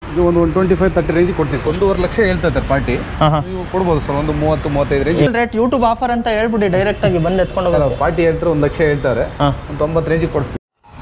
ಇದು ಒಂದು 25-30 ರೇಂಜ್ ಕೊಡ್ತೀವಿ ಸರ್. 1.5 ಲಕ್ಷ ಹೇಳ್ತಾ ಇದ್ದಾರೆ ಪಾರ್ಟಿ. ನೀವು ಕೊಡ್ಬೋದು ಸರ್ ಒಂದು 30-35 ರೇಂಜ್. ರೇಟ್ ಯೂಟ್ಯೂಬ್ ಆಫರ್ ಅಂತ ಹೇಳ್ಬಿಡಿ ಡೈರೆಕ್ಟ್ ಆಗಿ ಬಂದು ಎತ್ಕೊಂಡು ಹೋಗೋದು. ಪಾರ್ಟಿ ಹೇಳ್ತಾರೆ 1 ಲಕ್ಷ ಹೇಳ್ತಾರೆ, ಒಂದು 90 ರೇಂಜಿಗೆ ಕೊಡಿಸ್ತೀವಿ.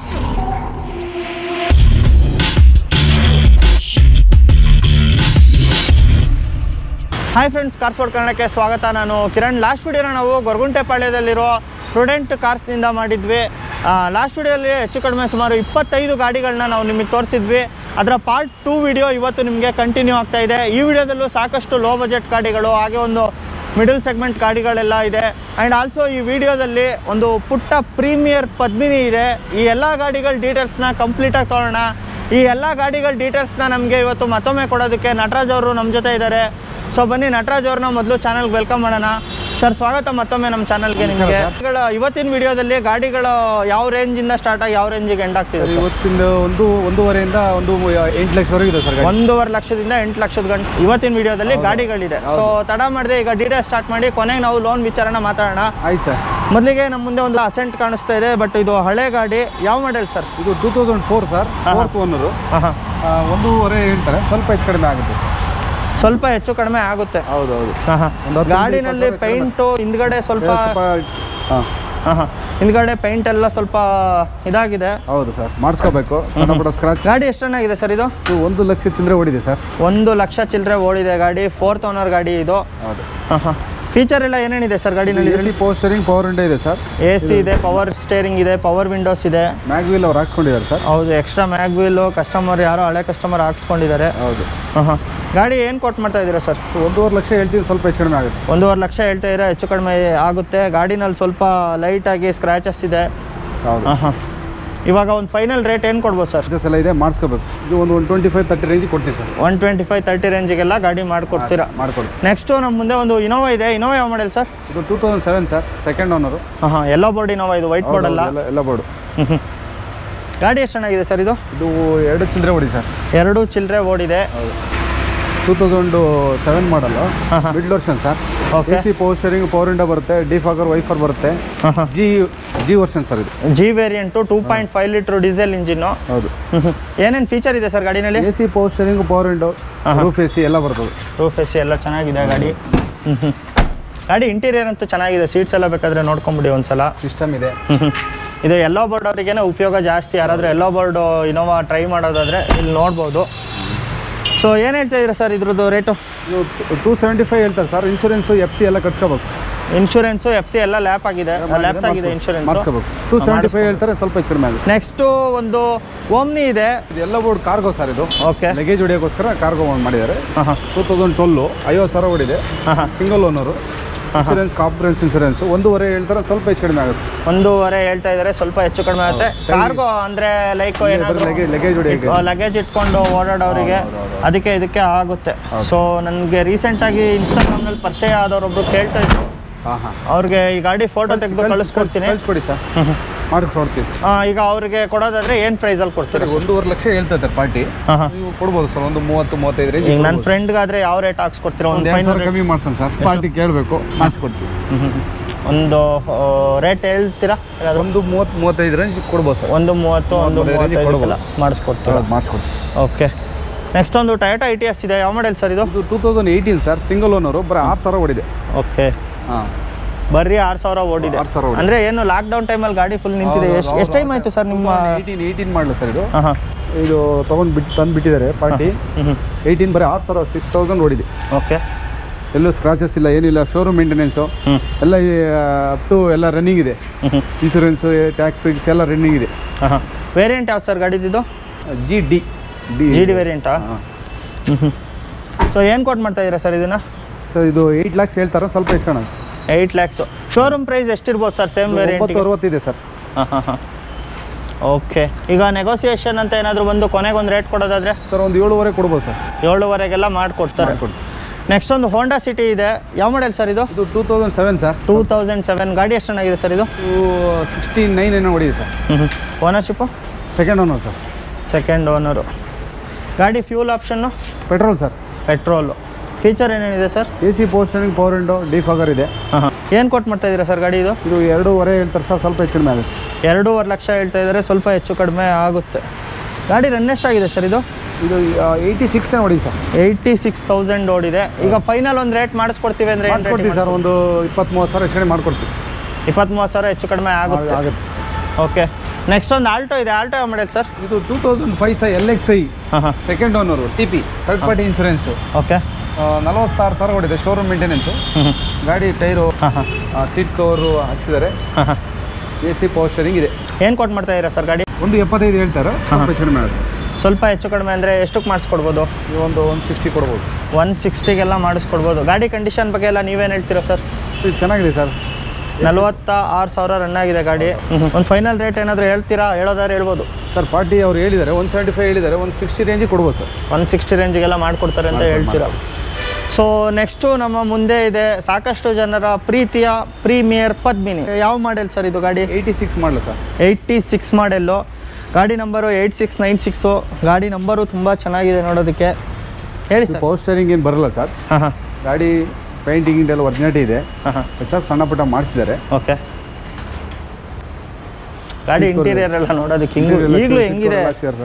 ಹಾಯ್ ಫ್ರೆಂಡ್ಸ್, ಕಾರ್ಸ್ ವರ್ಲ್ಡ್ ಕನ್ನಡಕ್ಕೆ ಸ್ವಾಗತ. ನಾನು ಕಿರಣ್. ಲಾಸ್ಟ್ ವಿಡಿಯೋನ ನಾವು ಗೊರಗುಂಟೆಪಾಳ್ಯದಲ್ಲಿರೋ ಪ್ರುಡೆಂಟ್ ಕಾರ್ಸ್ನಿಂದ ಮಾಡಿದ್ವಿ. ಲಾಸ್ಟ್ ವಿಡಿಯೋಲಿ ಹೆಚ್ಚು ಕಡಿಮೆ ಸುಮಾರು 25 ಗಾಡಿಗಳನ್ನ ನಾವು ನಿಮಗೆ ತೋರಿಸಿದ್ವಿ. ಅದರ ಪಾರ್ಟ್ 2 ವಿಡಿಯೋ ಇವತ್ತು ನಿಮಗೆ ಕಂಟಿನ್ಯೂ ಆಗ್ತಾ ಇದೆ. ಈ ವಿಡಿಯೋದಲ್ಲೂ ಸಾಕಷ್ಟು ಲೋ ಬಜೆಟ್ ಗಾಡಿಗಳು ಹಾಗೆ ಒಂದು ಮಿಡಲ್ ಸೆಗ್ಮೆಂಟ್ ಗಾಡಿಗಳೆಲ್ಲ ಇದೆ. ಆ್ಯಂಡ್ ಆಲ್ಸೋ ಈ ವಿಡಿಯೋದಲ್ಲಿ ಒಂದು ಪುಟ್ಟ ಪ್ರೀಮಿಯರ್ ಪದ್ಮಿನಿ ಇದೆ. ಈ ಎಲ್ಲ ಗಾಡಿಗಳ ಡೀಟೇಲ್ಸ್ನ ಕಂಪ್ಲೀಟಾಗಿ ತೊಗೊಳ್ಳೋಣ. ಈ ಎಲ್ಲ ಗಾಡಿಗಳ ಡೀಟೇಲ್ಸ್ನ ನಮಗೆ ಇವತ್ತು ಮತ್ತೊಮ್ಮೆ ಕೊಡೋದಕ್ಕೆ ನಟರಾಜ್ ಅವರು ನಮ್ಮ ಜೊತೆ ಇದ್ದಾರೆ. ಸೊ ಬನ್ನಿ, ನಟರಾಜ್ ಅವ್ರನ್ನ ಮೊದಲು ಚಾನಲ್ಗೆ ವೆಲ್ಕಮ್ ಮಾಡೋಣ. ಸರ್, ಸ್ವಾಗತ ಮತ್ತೊಮ್ಮೆ ನಮ್ಮ ಚಾನಲ್ಗೆ ನಿಮಗೆ. ಇವತ್ತಿನ ವಿಡಿಯೋದಲ್ಲಿ ಗಾಡಿಗಳು ಯಾವ ರೇಂಜಿಂದ ಸ್ಟಾರ್ಟ್ ಆಗಿ ಯಾವ ರೇಂಜಿಗೆ ಎಂಡ್ ಆಗ್ತಿದೆ? ಇವತ್ತಿಂದ 1.5 ಒಂದು 8 ಲಕ್ಷವರೆಗೆ ಇದೆ ಸರ್. 1.5 ಲಕ್ಷದಿಂದ 8 ಲಕ್ಷದ ಗಂಟೆ ಇವತ್ತಿನ ವಿಡಿಯೋದಲ್ಲಿ ಗಾಡಿಗಳಿದೆ. ಸೊ ತಡ ಮಾಡಿದೆ, ಈಗ ಡೀಟೇಲ್ಸ್ ಸ್ಟಾರ್ಟ್ ಮಾಡಿ ಕೊನೆಗೆ ನಾವು ಲೋನ್ ವಿಚಾರನ ಮಾತಾಡೋಣ. ಆಯ್ತು ಸರ್. ಮೊದಲಿಗೆ ನಮ್ಮ ಮುಂದೆ ಒಂದು ಅಸೆಂಟ್ ಕಾಣಿಸ್ತಾ ಇದೆ, ಬಟ್ ಇದು ಹಳೆ ಗಾಡಿ. ಯಾವ ಮಾಡೆಲ್ ಸರ್? ಇದು 2004 ಸರ್. 4th owner. 1.5 ಹೇಳ್ತಾರೆ, ಸ್ವಲ್ಪ ಹೆಚ್ಚು ಕಡಿಮೆ ಆಗುತ್ತೆ ಸರ್. ಸ್ವಲ್ಪ ಹೆಚ್ಚು ಕಡಿಮೆ ಆಗುತ್ತೆ. ಹೌದೌದು. ಗಾಡಿನಲ್ಲಿ ಪೈಂಟು ಹಿಂದ್ಗಡೆ ಸ್ವಲ್ಪ ಹಿಂದ್ಗಡೆ ಪೈಂಟ್ ಎಲ್ಲ ಸ್ವಲ್ಪ ಇದಾಗಿದೆ. ಹೌದು ಸರ್, ಮಾಡಿಸ್ಕೋಬೇಕು. ಸ್ಕ್ರಾಚ್. ಗಾಡಿ ಎಷ್ಟು ಚೆನ್ನಾಗಿದೆ ಸರ್? ಇದು 1 ಲಕ್ಷ ಚಿಲ್ಲರೆ ಓಡಿದೆ ಸರ್. 1 ಲಕ್ಷ ಚಿಲ್ಲರೆ ಓಡಿದೆ ಗಾಡಿ. 4th ಓನರ್ ಗಾಡಿ ಇದು. ಹೌದು. ಫೀಚರ್ ಎಲ್ಲ ಏನೇನಿದೆ ಸರ್ ಗಾಡಿನಲ್ಲಿ? AC power steering, power window ಇದೆ ಸರ್. AC ಇದೆ, ಪವರ್ ಸ್ಟೇರಿಂಗ್ ಇದೆ, ಪವರ್ ವಿಂಡೋಸ್ ಇದೆ. ಮ್ಯಾಗ್ ವೀಲ್ ಅವ್ರು ಹಾಕ್ಸ್ಕೊಂಡಿದ್ದಾರೆ ಸರ್. ಹೌದು, ಎಕ್ಸ್ಟ್ರಾ ಮ್ಯಾಗ್ ವೀಲ್ ಕಸ್ಟಮರ್ ಯಾರೋ ಹಳೆ ಕಸ್ಟಮರ್ ಹಾಕ್ಸ್ಕೊಂಡಿದ್ದಾರೆ. ಹೌದು. ಗಾಡಿ ಏನು ಕೊಟ್ಟು ಮಾಡ್ತಾ ಇದ್ದೀರಾ ಸರ್? 1.5 ಲಕ್ಷ ಹೇಳ್ತೀವಿ, ಸ್ವಲ್ಪ ಹೆಚ್ಚು ಕಡಿಮೆ ಆಗುತ್ತೆ. 1.5 ಲಕ್ಷ ಹೇಳ್ತಾ ಇದ್ರೆ ಹೆಚ್ಚು ಕಡಿಮೆ ಆಗುತ್ತೆ. ಗಾಡಿನಲ್ಲಿ ಸ್ವಲ್ಪ ಲೈಟಾಗಿ ಸ್ಕ್ರ್ಯಾಚಸ್ ಇದೆ. ಹೌದು. ಇವಾಗ ಒಂದು ಫೈನಲ್ ರೇಟ್ ಏನು ಕೊಡ್ಬೋದು ಸರ್? ಎಲ್ಲ ಇದೆ, ಮಾಡಿಸ್ಕೋಬೇಕು. ಇದು ಒಂದು 25-30 ರೇಂಜಿಗೆ ಕೊಡ್ತೀವಿ ಸರ್. 125-30 ರೇಂಜಿಗೆಲ್ಲ ಗಾಡಿ ಮಾಡಿಕೊಡ್ತೀರಾ? ಮಾಡ್ಕೊಡಿ. ನೆಕ್ಸ್ಟು ನಮ್ಮ ಮುಂದೆ ಒಂದು ಇನೋವಾ ಇದೆ. ಇನೋವಾ ಯಾವ ಮಾಡೆಲ್ ಸರ್? ಇದು 2007 sir, 2nd owner. Yellow board Innova ಇದು, ವೈಟ್ ಬೋರ್ಡ್ ಅಲ್ಲ. Yellow board. ಗಾಡಿ ಎಷ್ಟು ಚೆನ್ನಾಗಿದೆ ಸರ್ ಇದು? ಇದು 2 ಚಿಲ್ಲರೆ ಓಡಿ ಸರ್. 2 ಚಿಲ್ಲರೆ ಓಡಿದೆ. 2007 ಮಾಡಲು, mid version sir. AC power steering, power window ಬರುತ್ತೆ, ಡಿಫಾಗರ್, ವೈಫರ್ ಬರುತ್ತೆ. ಜಿ ವರ್ಷನ್ ಸರ್ ಇದು. G variant, 2.5 litre diesel engine. ಹೌದು. ಏನೇನು ಫೀಚರ್ ಇದೆ ಸರ್ ಗಾಡಿನಲ್ಲಿ? AC power steering, power window, roof AC ಎಲ್ಲ ಬರ್ತದೆ. ರೂಫ್ AC ಎಲ್ಲ ಚೆನ್ನಾಗಿದೆ ಗಾಡಿ. ಗಾಡಿ ಇಂಟೀರಿಯರ್ ಅಂತೂ ಚೆನ್ನಾಗಿದೆ. ಸೀಟ್ಸ್ ಎಲ್ಲ ಬೇಕಾದರೆ ನೋಡ್ಕೊಂಬಿಡಿ ಒಂದ್ಸಲ. ಸಿಸ್ಟಮ್ ಇದೆ. ಇದು ಎಲ್ಲೋ ಬೋರ್ಡ್ ಅವರಿಗೇನೆ ಉಪಯೋಗ ಜಾಸ್ತಿ. ಯಾರಾದರೂ ಎಲ್ಲೋ ಬೋರ್ಡು ಇನೋವಾ ಟ್ರೈ ಮಾಡೋದಾದರೆ ಇಲ್ಲಿ ನೋಡ್ಬೋದು. ಸೊ ಏನು ಹೇಳ್ತಾ ಇದ್ದೀರಾ ಸರ್ ಇದ್ರದ್ದು ರೇಟು? 275 ಹೇಳ್ತಾರೆ ಸರ್. ಇನ್ಶೂರೆನ್ಸು, FC ಎಲ್ಲ ಕಟ್ಸ್ಕೋಬೇಕು ಸರ್. ಇನ್ಶೂರೆನ್ಸು, FC ಎಲ್ಲ ಲ್ಯಾಪ್ಸ್ ಆಗಿದೆ ಇನ್ಶೂರೆನ್ಸ್. ಮಾಡಿಸ್ಕೋಬೇಕು. 275 ಹೇಳ್ತಾರೆ, ಸ್ವಲ್ಪ ಹೆಚ್ಚು ಕಡಿಮೆ ಆಗುತ್ತೆ. ನೆಕ್ಸ್ಟು ಒಂದು ಓಮ್ನಿ ಇದೆ. ಇದು ಎಲ್ಲ ಬೋರ್ಡ್ ಕಾರ್ಗೋ ಸರ್. ಇದು ಓಕೆ, ಲಗೇಜ್ ಹೊಡಿಯೋಕ್ಕೋಸ್ಕರ ಕಾರ್ಗೋ ಮಾಡಿದ್ದಾರೆ. 2012 50,000 ಓಡಿದೆ. Single owner. Insurance, comprehensive insurance. 1.5 ಹೇಳ್ತಾರೆ, ಸ್ವಲ್ಪ ಹೆಚ್ಚು ಕಡಿಮೆ ಆಗುತ್ತೆ. 1.5 ಹೇಳ್ತಾ ಇದ್ದಾರೆ, ಸ್ವಲ್ಪ ಹೆಚ್ಚು ಕಡಿಮೆ ಆಗುತ್ತೆ. ಕಾರ್ಗೋ ಅಂದರೆ ಲೈಕ್ ಏನಾದರೂ ಲಗೇಜ್ ಇಟ್ಕೊಂಡು ಓಡಾಡೋರಿಗೆ ಅದಕ್ಕೆ ಇದಕ್ಕೆ ಆಗುತ್ತೆ. ಸೊ ನನಗೆ ರೀಸೆಂಟಾಗಿ ಇನ್ಸ್ಟಾಗ್ರಾಮ್ನಲ್ಲಿ ಪರಿಚಯ ಆದವರೊಬ್ರು ಕೇಳ್ತಾ ಇದ್ರು, ಅವ್ರಿಗೆ ಈ ಗಾಡಿ ಫೋಟೋ ತೆಗೆದು ಕಳಿಸ್ಕೊಡ್ತೀನಿ. ಕಳಿಸ್ಕೊಡಿ ಸರ್, ಮಾಡಿಕೊಡ್ತೀವಿ. ಈಗ ಅವ್ರಿಗೆ ಕೊಡೋದಾದ್ರೆ ಏನು ಪ್ರೈಸಲ್ಲಿ ಕೊಡ್ತೀರಿ? 1.5 ಲಕ್ಷ ಹೇಳ್ತಾ ಇದ್ದಾರೆ ಪಾರ್ಟಿ. ನೀವು ಕೊಡ್ಬೋದು ಸರ್, ಒಂದು 30-35 ರೇಂಜ್. ಈಗ ನನ್ನ ಫ್ರೆಂಡ್ಗಾದ್ರೆ ಯಾವ ರೇಟ್ ಹಾಕ್ಸ್ಕೊಡ್ತೀರಾ? ಒಂದು 500 ಕಮ್ಮಿ ಮಾಡ್ಸೋಣ ಸರ್. ಪಾರ್ಟಿ ಕೇಳಬೇಕು, ಮಾಡಿಸ್ಕೊಡ್ತೀವಿ. ಒಂದು ರೇಟ್ ಹೇಳ್ತೀರಾ? ಒಂದು 30-35 ರೇಂಜ್ ಕೊಡ್ಬೋದು ಸರ್. ಒಂದು 30-35 ಮಾಡಿಸ್ಕೊಡ್ತೀರಾ? ಮಾಡಿಸ್ಕೊಡ್ತೀವಿ. ಓಕೆ. ನೆಕ್ಸ್ಟ್ ಒಂದು ಟೊಯೋಟಾ ITS ಇದೆ. ಯಾವ ಮಾಡೆಲ್ ಸರ್ ಇದು? 2018 ಸರ್, ಸಿಂಗಲ್ ಓನರು. ಬರೀ 6,000 ಓಡಿದೆ. ಓಕೆ, ಬರ್ರಿ 6,000 ಓಡಿದೆ. ಅಂದರೆ ಏನು ಲಾಕ್ಡೌನ್ ಟೈಮಲ್ಲಿ ಗಾಡಿ ಫುಲ್ ನಿಂತಿದೆ. ಎಷ್ಟು ಟೈಮ್ ಆಯಿತು ಸರ್ ನಿಮ್ಮ? 18 ಮಾಡಲು ಸರ್ ಇದು. ಇದು ತಂದುಬಿಟ್ಟಿದ್ದಾರೆ ಪಾರ್ಟಿ. 18 ಬರೀ 6,000 ಓಡಿದೆ. ಓಕೆ, ಎಲ್ಲೂ ಸ್ಕ್ರಾಚಸ್ ಇಲ್ಲ, ಏನಿಲ್ಲ. ಶೋರೂಮ್ ಮೇಂಟೆನೆನ್ಸು ಎಲ್ಲ ಅಪ್ ಟು ಎಲ್ಲ ರನ್ನಿಂಗ್ ಇದೆ. ಇನ್ಶೂರೆನ್ಸು, ಟ್ಯಾಕ್ಸು ಎಲ್ಲ ರನ್ನಿಂಗ್ ಇದೆ. ವೇರಿಯಂಟ್ ಯಾವ ಸರ್ ಗಾಡಿದ್ದು? GD ವೇರಿಯಂಟಾ? ಸೊ ಏನು ಕೊಟ್ಟು ಮಾಡ್ತಾ ಇದ್ದೀರಾ ಸರ್ ಇದನ್ನು? ಸರ್ ಇದು 8 lakhs ಹೇಳ್ತಾರೆ, ಸ್ವಲ್ಪ ಇಸ್ಕೋಣ. 8 lakhs. ಶೋರೂಮ್ ಪ್ರೈಸ್ ಎಷ್ಟಿರ್ಬೋದು ಸರ್ ಸೇಮ್ ವೇರಿಯಂಟ್? 60 ಇದೆ ಸರ್. ಓಕೆ. ಈಗ ನೆಗೋಸಿಯೇಷನ್ ಅಂತ ಏನಾದರೂ ಬಂದು ಕೊನೆಗೆ ಒಂದು ರೇಟ್ ಕೊಡೋದಾದರೆ ಸರ್ ಒಂದು 7.5 ಕೊಡ್ಬೋದು ಸರ್. 7.5 ಮಾಡಿಕೊಡ್ತಾರೆ. ನೆಕ್ಸ್ಟ್ ಒಂದು ಹೋಂಡಾ ಸಿಟಿ ಇದೆ. ಯಾವ ಮಾಡೆಲ್ ಸರ್ ಇದು? 2007 ಸರ್. 2007. ಗಾಡಿ ಎಷ್ಟು ಚೆನ್ನಾಗಿದೆ ಸರ್ ಇದು? 69 ಏನೋ ಹೊಡಿದೆ sir. Ownership? 2nd owner sir. 2nd owner. ಗಾಡಿ fuel option? Petrol sir. Petrol. Feature ಏನೇನಿದೆ sir? AC power steering, power window, defogger ಇದೆ. ಏನು ಕೊಟ್ಟು ಮಾಡ್ತಾ ಇದ್ದೀರಾ ಸರ್ ಗಾಡಿ ಇದು? ಇದು 2.5 ಹೇಳ್ತಾರೆ ಸರ್, ಸ್ವಲ್ಪ ಹೆಚ್ಚು ಕಡಿಮೆ ಆಗುತ್ತೆ. 2.5 ಲಕ್ಷ ಹೇಳ್ತಾ ಇದ್ದಾರೆ, ಸ್ವಲ್ಪ ಹೆಚ್ಚು ಕಡಿಮೆ ಆಗುತ್ತೆ. ಗಾಡಿ ರನ್ ಎಷ್ಟಾಗಿದೆ ಸರ್ ಇದು? ಇದು 86 ನೋಡಿ ಸರ್. 86,000 ಓಡಿದೆ. ಈಗ ಫೈನಲ್ ಒಂದು ರೇಟ್ ಮಾಡಿಸ್ಕೊಡ್ತೀವಿ ಅಂದರೆ ಮಾಡಿಸ್ಕೊಡ್ತೀವಿ ಸರ್. ಒಂದು 20-30 ಸಾವಿರ ಹೆಚ್ಚು ಕಡಿಮೆ ಮಾಡ್ಕೊಡ್ತೀವಿ. 20-30 ಸಾವಿರ ಹೆಚ್ಚು ಕಡಿಮೆ ಆಗುತ್ತೆ. ಓಕೆ, ನೆಕ್ಸ್ಟ್ ಒಂದು ಆಲ್ಟೋ ಇದೆ. ಆಲ್ಟೋ ಯಾವ ಮಾಡೆಲ್ ಸರ್? ಇದು 2005 sir LXi. Second owner, TP, third party insurance. Okay, 46 ಸಾವಿರ ಓಡಿದೆ. Showroom maintenance. ಗಾಡಿ ಟೈರು, ಸೀಟ್ ಕವರು ಹಾಕ್ಸಿದ್ದಾರೆ. AC ಪವರ್ ಸ್ಟೇರಿಂಗ್ ಇದೆ. ಏನು ಕೊಟ್ಟು ಮಾಡ್ತಾ ಇದ್ದೀರಾ ಸರ್ ಗಾಡಿ? ಒಂದು 75 ಹೇಳ್ತಾರೆ, ಸ್ವಲ್ಪ ಹೆಚ್ಚು ಕಡಿಮೆ ಸರ್. ಸ್ವಲ್ಪ ಹೆಚ್ಚು ಕಡಿಮೆ ಅಂದರೆ ಎಷ್ಟಕ್ಕೆ ಮಾಡಿಸ್ಕೊಡ್ಬೋದು? ಒಂದು 160 ಕೊಡ್ಬೋದು. 160ಗೆಲ್ಲ ಮಾಡಿಸ್ಕೊಡ್ಬೋದು. ಗಾಡಿ ಕಂಡೀಷನ್ ಬಗ್ಗೆ ಎಲ್ಲ ನೀವೇನು ಹೇಳ್ತೀರಾ ಸರ್? ಇದು ಚೆನ್ನಾಗಿದೆ ಸರ್. 46,000 ರನ್ ಆಗಿದೆ ಗಾಡಿ. ಒಂದು ಫೈನಲ್ ರೇಟ್ ಏನಾದರೂ ಹೇಳ್ತೀರಾ? ಹೇಳೋದಾದ್ರೆ ಹೇಳ್ಬೋದು ಸರ್. ಪಾರ್ಟಿ ಅವ್ರು ಹೇಳಿದ್ದಾರೆ 175 ಹೇಳಿದ್ದಾರೆ. 160 ರೇಂಜಿಗೆ ಕೊಡ್ಬೋದು ಸರ್. 160 ರೇಂಜಿಗೆಲ್ಲ ಮಾಡಿಕೊಡ್ತಾರೆ ಅಂತ ಹೇಳ್ತೀರಾ. ಸೊ ನೆಕ್ಸ್ಟು ನಮ್ಮ ಮುಂದೆ ಇದೆ ಸಾಕಷ್ಟು ಜನರ ಪ್ರೀತಿಯ ಪ್ರೀಮಿಯರ್ ಪದ್ಮಿನಿ. ಯಾವ ಮಾಡೆಲ್ ಸರ್ ಇದು ಗಾಡಿ? 86 ಮಾಡಲ ಸರ್. 86 ಮಾಡೆಲ್ಲು. ಗಾಡಿ ನಂಬರು 8696. ಗಾಡಿ ನಂಬರು ತುಂಬ ಚೆನ್ನಾಗಿದೆ ನೋಡೋದಕ್ಕೆ. ಹೇಳಿ ಸರ್. ಪವರ್ ಸ್ಟೇರಿಂಗ್ ಏನು ಬರಲ್ಲ ಸರ್. ಗಾಡಿ ಪೇಂಟಿಂಗ್ ಇಂಟೆಲ್ಲ ಒರಿಜಿನಾಲಿಟಿ ಇದೆ. ಹೆಚ್ಚಾಗಿ ಸಣ್ಣ ಪುಟ್ಟ ಮಾಡಿಸಿದ್ದಾರೆ. ಓಕೆ, ಗಾಡಿ ಇಂಟೀರಿಯರ್ ಎಲ್ಲ ನೋಡೋದಕ್ಕೆ ಈಗಲೂ ಹೆಂಗಿದೆ ಸರ್?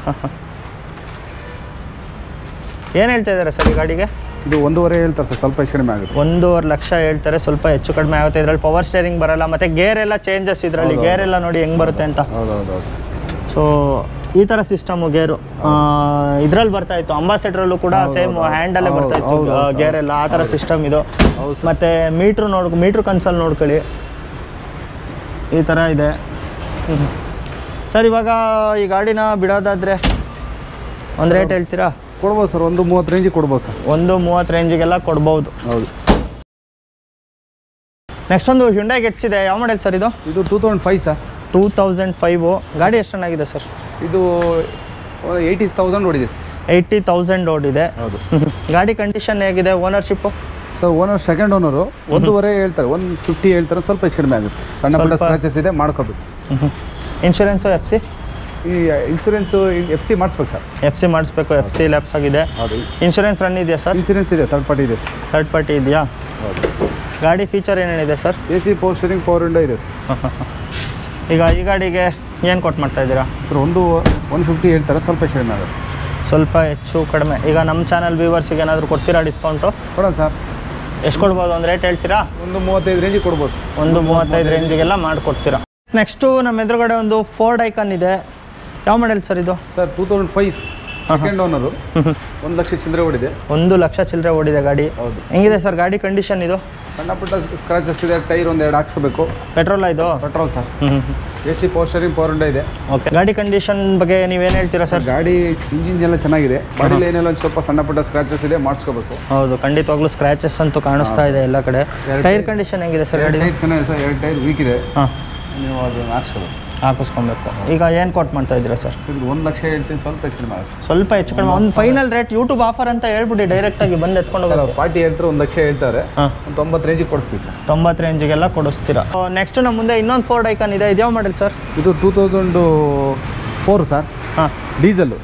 ಏನು ಹೇಳ್ತಾ ಇದ್ದಾರೆ ಸರ್ ಈ ಗಾಡಿಗೆ? ಇದು 1.5 ಹೇಳ್ತಾರೆ ಸರ್. ಸ್ವಲ್ಪ ಹೆಚ್ಚು ಕಡಿಮೆ ಆಗುತ್ತೆ. 1.5 ಲಕ್ಷ ಹೇಳ್ತಾರೆ, ಸ್ವಲ್ಪ ಹೆಚ್ಚು ಕಡಿಮೆ ಆಗುತ್ತೆ. ಇದರಲ್ಲಿ ಪವರ್ ಸ್ಟೇರಿಂಗ್ ಬರಲ್ಲ, ಮತ್ತು ಗೇರ್ ಎಲ್ಲ ಚೇಂಜಸ್. ಇದರಲ್ಲಿ ಗೇರ್ ಎಲ್ಲ ನೋಡಿ ಹೆಂಗೆ ಬರುತ್ತೆ ಅಂತ. ಹೌದೌದು. ಸೊ ಈ ಥರ ಸಿಸ್ಟಮು ಗೇರು ಇದರಲ್ಲಿ ಬರ್ತಾ ಇತ್ತು. ಅಂಬಾಸೆಡ್ರಲ್ಲೂ ಕೂಡ ಸೇಮ್ ಹ್ಯಾಂಡಲ್ಲೇ ಬರ್ತಾ ಇತ್ತು ಗೇರ್ ಎಲ್ಲ. ಆ ಥರ ಸಿಸ್ಟಮ್ ಇದು. ಮತ್ತು ಮೀಟ್ರ್ ಕನ್ಸಲ್ಲಿ ನೋಡ್ಕೊಳ್ಳಿ, ಈ ಥರ ಇದೆ ಸರ್. ಇವಾಗ ಈ ಗಾಡಿನ ಬಿಡೋದಾದರೆ ಒಂದು ರೇಟ್ ಹೇಳ್ತೀರಾ? ಕೊಡ್ಬೋದು ಸರ್. 130 ರೇಂಜಿಗೆ ಕೊಡ್ಬೋದು ಸರ್. 130 ರೇಂಜಿಗೆಲ್ಲ ಕೊಡ್ಬೋದು. ಹೌದು. ನೆಕ್ಸ್ಟ್ ಒಂದು ಹ್ಯುಂಡೈ ಗೆಟ್ಸ್ ಇದೆ. ಯಾವ ಮಾಡೆಲ್ ಸರ್ ಇದು? ಇದು 2005 ಸರ್. 2005. ಗಾಡಿ ಎಷ್ಟು ಚೆನ್ನಾಗಿದೆ ಸರ್? ಇದು 80,000 ಓಡಿದೆ ಸರ್. 80,000 ಓಡಿದೆ. ಹೌದು. ಗಾಡಿ ಕಂಡೀಷನ್ ಹೇಗಿದೆ? Ownership sir owner second owner. 1.5 ಹೇಳ್ತಾರೆ, 150 ಹೇಳ್ತಾರೆ. ಸ್ವಲ್ಪ ಹೆಚ್ಚು ಕಡಿಮೆ ಆಗುತ್ತೆ. ಸಣ್ಣ ಪುಟ್ಟ ಸ್ಕ್ರಾಚಸ್ ಇದೆ, ಮಾಡ್ಕೋಬೇಕು. Insurance FC? ಈ ಇನ್ಶೂರೆನ್ಸು FC ಮಾಡಿಸ್ಬೇಕು ಸರ್. FC ಮಾಡಿಸ್ಬೇಕು. FC ಲ್ಯಾಪ್ಸ್ ಆಗಿದೆ. ಹೌದು. ಇನ್ಶೂರೆನ್ಸ್ ರನ್ ಇದೆಯಾ ಸರ್? ಇನ್ಶೂರೆನ್ಸ್ ಇದೆ, ಥರ್ಡ್ ಪಾರ್ಟಿ ಇದೆ ಸರ್. ಥರ್ಡ್ ಪಾರ್ಟಿ ಇದೆಯಾ? ಹೌದು. ಗಾಡಿ ಫೀಚರ್ ಏನೇನಿದೆ sir? AC power steering, power window ಇದೆ ಸರ್. ಈಗ ಈ ಗಾಡಿಗೆ ಏನು ಕೊಟ್ಟು ಮಾಡ್ತಾ ಇದ್ದೀರಾ ಸರ್? 150 ಹೇಳ್ತಾರೆ, ಸ್ವಲ್ಪ ಹೆಚ್ಚು ಕಡಿಮೆ ಆಗುತ್ತೆ. ಸ್ವಲ್ಪ ಹೆಚ್ಚು ಕಡಿಮೆ. ಈಗ ನಮ್ಮ ಚಾನಲ್ ವ್ಯೂವರ್ಸಿಗೆ ಏನಾದರೂ ಕೊಡ್ತೀರಾ ಡಿಸ್ಕೌಂಟು? ಕೊಡೋಣ ಸರ್. ಎಷ್ಟು ಕೊಡ್ಬೋದು? ಒಂದು ರೇಟ್ ಹೇಳ್ತೀರಾ? 135 ರೇಂಜಿಗೆ ಕೊಡ್ಬೋದು. 135 ರೇಂಜಿಗೆಲ್ಲ ಮಾಡಿಕೊಡ್ತೀರಾ. ನೆಕ್ಸ್ಟು ನಮ್ಮ ಎದುರುಗಡೆ ಒಂದು ಫೋರ್ಡ್ ಐಕಾನ್ ಇದೆ. ಯಾವ ಮಾಡೆಲ್ ಸರ್ ಇದು? Sir 2005 second owner. 1 ಲಕ್ಷ ಚಿಲ್ಲರೆ ಓಡಿದೆ. 1 ಲಕ್ಷ ಚಿಲ್ಲರೆ ಓಡಿದೆ ಗಾಡಿ. ಹೌದು. ಹೆಂಗಿದೆ ಸರ್ ಗಾಡಿ ಕಂಡೀಷನ್ ಇದು? ಸಣ್ಣ ಪುಟ್ಟ ಸ್ಕ್ರಾಚಸ್ ಇದೆ. ಟೈರ್ 1-2 ಹಾಕ್ಸ್ಬೇಕು. ಪೆಟ್ರೋಲ್ ಇದು? Petrol sir. AC power steering, power window ಇದೆ. ಓಕೆ, ಗಾಡಿ ಕಂಡೀಷನ್ ಬಗ್ಗೆ ನೀವೇನು ಹೇಳ್ತೀರಾ ಸರ್? ಗಾಡಿ ಇಂಜಿನ್ ಎಲ್ಲ ಚೆನ್ನಾಗಿದೆ. ಬಾಡಿಲಿ ಏನೆಲ್ಲ ಒಂದು ಸ್ವಲ್ಪ ಸಣ್ಣ ಪುಟ್ಟ ಸ್ಕ್ರಾಚಸ್ ಇದೆ, ಮಾಡಿಸ್ಕೋಬೇಕು. ಹೌದು, ಖಂಡಿತವಾಗ್ಲೂ ಸ್ಕ್ರಾಚಸ್ ಅಂತೂ ಕಾಣಿಸ್ತಾ ಇದೆ ಎಲ್ಲ ಕಡೆ. ಟೈರ್ ಕಂಡೀಷನ್ ಹೆಂಗಿದೆ ಸರ್ ಗಾಡಿ? ಟೈರ್ ಚೆನ್ನಾಗಿದೆ ಸರ್. 2 ಟೈರ್ ವೀಕ್ ಇದೆ. ನೀವು ಅದು ಹಾಕಿಸ್ಕೊಬೇಕು. ಈಗ ಏನು ಕೊಟ್ಟು ಮಾಡ್ತಾ ಇದ್ದೀರಾ ಸರ್? ಸರ್ 1 ಲಕ್ಷ ಹೇಳ್ತೀನಿ, ಸ್ವಲ್ಪ ಹೆಚ್ಚು ಕಡಿಮೆ ಆಗುತ್ತೆ. ಸ್ವಲ್ಪ ಹೆಚ್ಚು ಕಡಿಮೆ. ಒಂದು ಫೈನಲ್ ರೇಟ್ ಯೂಟ್ಯೂಬ್ ಆಫರ್ ಅಂತ ಹೇಳ್ಬಿಟ್ಟು ಡೈರೆಕ್ಟಾಗಿ ಬಂದು ಎತ್ಕೊಂಡು ಹೋಗೋದು. ಪಾರ್ಟಿ ಹೇಳ್ತಾರೆ 1 ಲಕ್ಷ ಹೇಳ್ತಾರೆ. 90 ರೇಂಜಿಗೆ ಕೊಡಿಸ್ತೀವಿ ಸರ್. 90 ರೇಂಜಿಗೆಲ್ಲ ಕೊಡಿಸ್ತೀರಾ. ನೆಕ್ಸ್ಟ್ ನಮ್ಮ ಮುಂದೆ ಇನ್ನೊಂದು ಫೋರ್ಡ್ ಐಕಾನ್ ಇದೆ. ಇದು ಯಾವ ಮಾಡೆಲ್ ಸರ್? ಇದು 2004 sir. Diesel.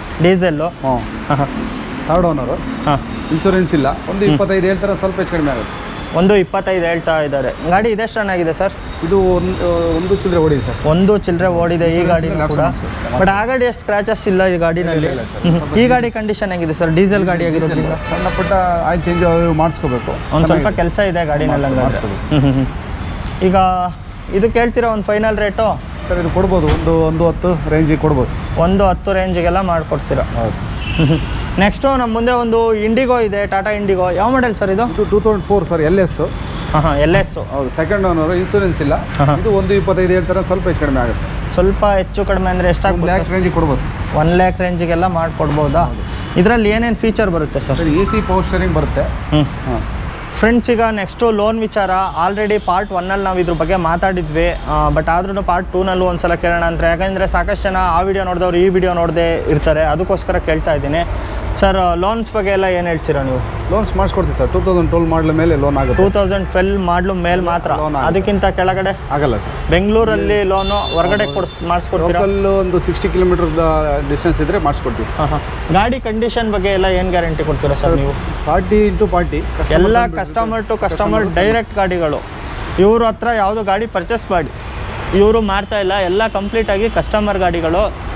Third owner. Insurance ಇಲ್ಲ. 125 ಹೇಳ್ತಾರೆ, ಸ್ವಲ್ಪ ಹೆಚ್ಚು ಕಡಿಮೆ ಆಗುತ್ತೆ. 125 ಹೇಳ್ತಾ ಇದ್ದಾರೆ. ಗಾಡಿ ಇದೆಷ್ಟು ರನ್ ಆಗಿದೆ ಸರ್? ಇದು 1 ಚಿಲ್ಲರೆ ಓಡಿದೆ ಸರ್. 1 ಚಿಲ್ಲರೆ ಓಡಿದೆ ಈ ಗಾಡಿ ಕೂಡ. ಬಟ್ ಆ ಗಾಡಿ ಎಷ್ಟು ಸ್ಕ್ರಾಚಸ್ ಇಲ್ಲ ಈ ಗಾಡಿನಲ್ಲಿ. ಈ ಗಾಡಿ ಕಂಡೀಷನ್ ಹೆಂಗಿದೆ ಸರ್? ಡೀಸೆಲ್ ಗಾಡಿ ಆಗಿರೋದ್ರಿಂದ ಸಣ್ಣ ಪುಟ್ಟ ಆಯಿಲ್ ಚೇಂಜ್ ಮಾಡಿಸ್ಕೋಬೇಕು. ಒಂದು ಸ್ವಲ್ಪ ಕೆಲಸ ಇದೆ ಗಾಡಿನಲ್ಲಿ. ಈಗ ಇದು ಕೇಳ್ತೀರಾ ಒಂದು ಫೈನಲ್ ರೇಟು? ಸರ್ ಇದು ಕೊಡ್ಬೋದು. 110 ರೇಂಜಿಗೆ ಕೊಡ್ಬೋದು. 110 ರೇಂಜಿಗೆಲ್ಲ ಮಾಡಿಕೊಡ್ತೀರಾ? ಹೌದು. ನೆಕ್ಸ್ಟು ನಮ್ಮ ಮುಂದೆ ಒಂದು ಇಂಡಿಗೋ ಇದೆ, ಟಾಟಾ ಇಂಡಿಗೋ. ಯಾವ ಮಾಡೆಲ್ ಸರ್ ಇದು? 2004 ಸರ್. LS. LS. ಹೌದು, ಸೆಕೆಂಡ್ ಓನರು. ಇನ್ಶೂರೆನ್ಸ್ ಇಲ್ಲ. ಇದು 125 ಹೇಳ್ತಾರೆ, ಸ್ವಲ್ಪ ಹೆಚ್ಚು ಕಡಿಮೆ ಆಗುತ್ತೆ. ಸ್ವಲ್ಪ ಹೆಚ್ಚು ಕಡಿಮೆ ಅಂದರೆ ಎಷ್ಟಾಗ್ಬೋದು? 1 ಲಕ್ಷ ರೇಂಜಿಗೆ ಕೊಡ್ಬೋದು. 1 ಲ್ಯಾಕ್ ರೇಂಜಿಗೆಲ್ಲ ಮಾಡಿಕೊಡ್ಬೋದಾ? ಇದರಲ್ಲಿ ಏನೇನು ಫೀಚರ್ ಬರುತ್ತೆ ಸರ್? AC ಪವರ್ ಸ್ಟೇರಿಂಗ್ ಬರುತ್ತೆ. ಫ್ರೆಂಡ್ಸ್, ಈಗ ನೆಕ್ಸ್ಟು ಲೋನ್ ವಿಚಾರ. ಆಲ್ರೆಡಿ ಪಾರ್ಟ್ 1ನಲ್ಲಿ ನಾವು ಇದ್ರ ಬಗ್ಗೆ ಮಾತಾಡಿದ್ವಿ. ಬಟ್ ಆದ್ರೂ ಪಾರ್ಟ್ 2ನಲ್ಲೂ ಒಂದ್ಸಲ ಕೇಳೋಣ ಅಂತ. ಯಾಕಂದರೆ ಸಾಕಷ್ಟು ಜನ ಆ ವಿಡಿಯೋ ನೋಡಿದವ್ರು ಈ ವಿಡಿಯೋ ನೋಡದೆ ಇರ್ತಾರೆ. ಅದಕ್ಕೋಸ್ಕರ ಕೇಳ್ತಾ ಇದ್ದೀನಿ ಸರ್. ಲೋನ್ಸ್ ಬಗ್ಗೆ ಎಲ್ಲ ಏನು ಹೇಳ್ತೀರಾ ನೀವು? Loans ಮಾಡಿಸ್ಕೊಡ್ತೀವಿ sir. 2012 ಮಾಡಲ ಮೇಲೆ ಲೋನ್ ಆಗುತ್ತೆ. 2012 ಮಾಡಲು ಮೇಲೆ ಮಾತ್ರ, ಅದಕ್ಕಿಂತ ಕೆಳಗಡೆ ಆಗಲ್ಲ ಸರ್. ಬೆಂಗಳೂರಲ್ಲಿ ಲೋನು ಹೊರಗಡೆ ಮಾಡಿಸ್ಕೊಡ್ತೀರಾ? ಒಂದು 60 ಕಿಲೋಮೀಟರ್ ಡಿಸ್ಟೆನ್ಸ್ ಇದ್ದರೆ ಮಾಡಿಸ್ಕೊಡ್ತೀವಿ. ಗಾಡಿ ಕಂಡೀಷನ್ ಬಗ್ಗೆ ಎಲ್ಲ ಏನು ಗ್ಯಾರಂಟಿ ಕೊಡ್ತೀರಾ ಸರ್ ನೀವು? ಪಾರ್ಟಿ ಇಂಟು ಪಾರ್ಟಿ ಎಲ್ಲ ಕಸ್ಟಮರ್ ಟು ಕಸ್ಟಮರ್ ಡೈರೆಕ್ಟ್ ಗಾಡಿಗಳು. ಇವ್ರ ಹತ್ರ ಯಾವುದು ಗಾಡಿ ಪರ್ಚೇಸ್ ಮಾಡಿ ಇವರು ಮಾಡ್ತಾ ಇಲ್ಲ. ಎಲ್ಲ ಕಂಪ್ಲೀಟಾಗಿ ಕಸ್ಟಮರ್ ಗಾಡಿಗಳು.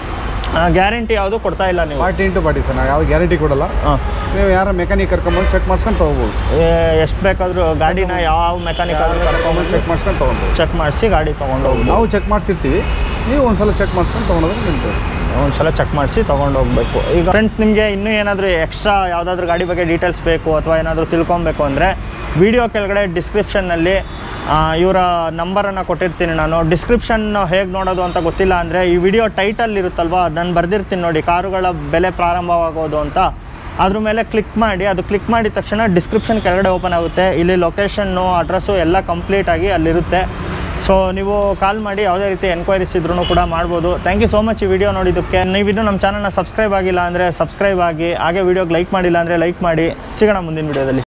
ಗ್ಯಾರಂಟಿ ಯಾವುದು ಕೊಡ್ತಾ ಇಲ್ಲ ನೀವು? 40x40 ಸರ್, ನಾವು ಯಾವುದು ಗ್ಯಾರಂಟಿ ಕೊಡಲ್ಲ. ನೀವು ಯಾರ ಮೆಕ್ಯಾನಿಕ್ ಕರ್ಕೊಂಬಂದು ಚೆಕ್ ಮಾಡ್ಸ್ಕೊಂಡು ತೊಗೋಬೋದು. ಎಷ್ಟು ಬೇಕಾದರೂ ಗಾಡಿನ ಯಾವ ಮೆಕ್ಯಾನಿಕ್ ಆದರೂ ಕರ್ಕೊಂಬಂದು ಚೆಕ್ ಮಾಡ್ಸ್ಕೊಂಡು ತೊಗೊಂಡು ಚೆಕ್ ಮಾಡಿಸಿ ಗಾಡಿ ತೊಗೊಂಡೋಗ್ಬೋದು. ನಾವು ಚೆಕ್ ಮಾಡಿಸಿರ್ತೀವಿ, ನೀವು ಒಂದ್ಸಲ ಚೆಕ್ ಮಾಡ್ಸ್ಕೊಂಡು ತೊಗೊಂಡೋದ್ರೆ ನಿಲ್ತೇವೆ. ಒಂದ್ಸಲ ಚೆಕ್ ಮಾಡಿಸಿ ತೊಗೊಂಡೋಗ್ಬೇಕು. ಈಗ ಫ್ರೆಂಡ್ಸ್, ನಿಮಗೆ ಇನ್ನೂ ಏನಾದರೂ ಎಕ್ಸ್ಟ್ರಾ ಯಾವುದಾದ್ರೂ ಗಾಡಿ ಬಗ್ಗೆ ಡೀಟೇಲ್ಸ್ ಬೇಕು ಅಥವಾ ಏನಾದರೂ ತಿಳ್ಕೊಬೇಕು ಅಂದರೆ ವಿಡಿಯೋ ಕೆಳಗಡೆ ಡಿಸ್ಕ್ರಿಪ್ಷನ್ನಲ್ಲಿ ಇವರ ನಂಬರನ್ನು ಕೊಟ್ಟಿರ್ತೀನಿ ನಾನು. ಡಿಸ್ಕ್ರಿಪ್ಷನ್ ಹೇಗೆ ನೋಡೋದು ಅಂತ ಗೊತ್ತಿಲ್ಲ ಅಂದರೆ ಈ ವಿಡಿಯೋ ಟೈಟಲ್ ಇರುತ್ತಲ್ವ, ನಾನು ಬರೆದಿರ್ತೀನಿ ನೋಡಿ, ಕಾರುಗಳ ಬೆಲೆ ಪ್ರಾರಂಭವಾಗೋದು ಅಂತ. ಅದ್ರ ಮೇಲೆ ಕ್ಲಿಕ್ ಮಾಡಿ, ಅದು ಕ್ಲಿಕ್ ಮಾಡಿದ ತಕ್ಷಣ ಡಿಸ್ಕ್ರಿಪ್ಷನ್ ಕೆಳಗಡೆ ಓಪನ್ ಆಗುತ್ತೆ. ಇಲ್ಲಿ ಲೊಕೇಶನ್ನು, ಅಡ್ರೆಸ್ಸು ಎಲ್ಲ ಕಂಪ್ಲೀಟಾಗಿ ಅಲ್ಲಿರುತ್ತೆ. ಸೊ ನೀವು ಕಾಲ್ ಮಾಡಿ ಯಾವುದೇ ರೀತಿ ಎನ್ಕ್ವೈರೀಸ್ ಇದ್ರೂ ಕೂಡ ಮಾಡ್ಬೋದು. ಥ್ಯಾಂಕ್ ಯು ಸೋ ಮಚ್ ಈ ವಿಡಿಯೋ ನೋಡಿದ್ದಕ್ಕೆ. ನೀವಿನ್ನೂ ನಮ್ಮ ಚಾನಲ್ನ ಸಬ್ಸ್ಕ್ರೈಬ್ ಆಗಿಲ್ಲ ಅಂದರೆ ಸಬ್ಸ್ಕ್ರೈಬ್ ಆಗಿ, ಹಾಗೆ ವಿಡಿಯೋಗೆ ಲೈಕ್ ಮಾಡಿಲ್ಲ ಅಂದರೆ ಲೈಕ್ ಮಾಡಿ. ಸಿಗೋಣ ಮುಂದಿನ ವಿಡಿಯೋದಲ್ಲಿ.